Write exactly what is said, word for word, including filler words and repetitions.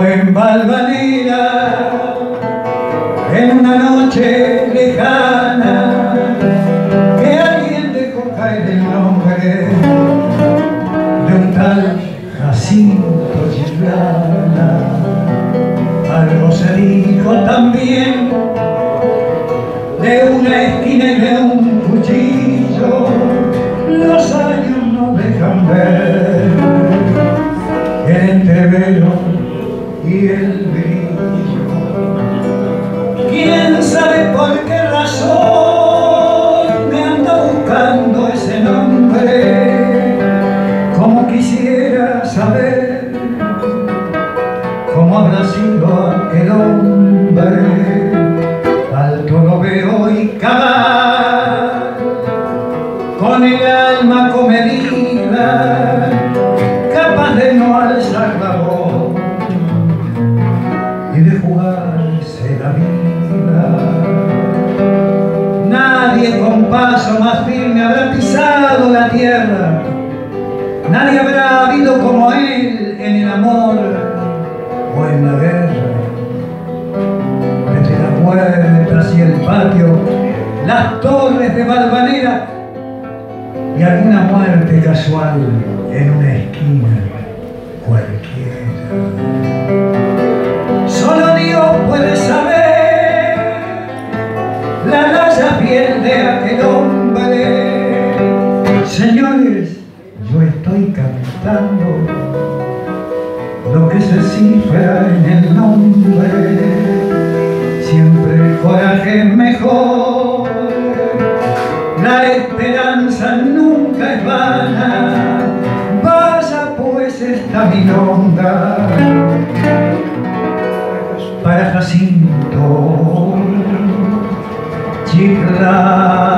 fue en Valvanera, en una noche lejana, que alguien dejó caer el nombre de un tal Jacinto Chiclana. Algo se dijo también de una esquina y de un cuchillo. Los años no dejan ver el entrevero y el brillo. ¿Quién sabe por qué razón me anda buscando ese nombre? Como quisiera saber cómo habrá sido aquel hombre. Alto lo veo y cavar con el alma comedida, capaz de no alzar la voz y de jugarse la vida. Nadie con paso más firme habrá pisado la tierra, nadie habrá habido como él en el amor o en la guerra. Desde las puertas y el patio, las torres de Valvanera y alguna muerte casual en una esquina cualquiera. Solo Dios puede saber la laya piel de aquel hombre. Señores, yo estoy cantando lo que se cifra en el nombre. Siempre el coraje es mejor, la esperanza nunca es vana. Vaya pues esta milonga para Jacinto Chiclana.